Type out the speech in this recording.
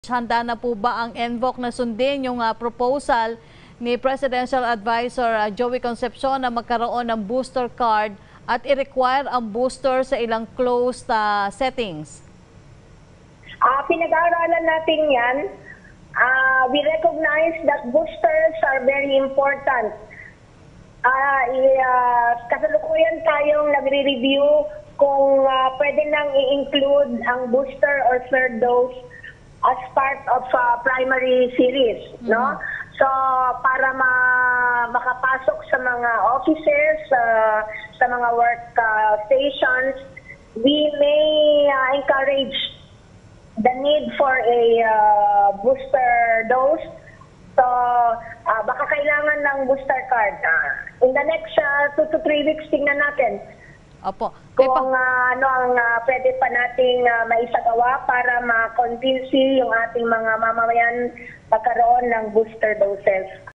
Handa na po ba ang NVOC na sundin yung proposal ni Presidential Advisor Joey Concepcion na magkaroon ng booster card at i-require ang booster sa ilang closed settings? Pinag-aaralan natin yan. We recognize that boosters are very important. Kasalukuyan tayong nagre-review kung pwede nang i-include ang booster or third dose as part of primary series, no? So para makapasok sa mga offices, sa mga work stations, we may encourage the need for a booster dose. So baka kailangan ng booster card. In the next 2 to 3 weeks, tingnan natin. Opo. Kung ano ang pwede pa nating maisagawa para ma-convince yung ating mga mamamayan magkaroon ng booster doses.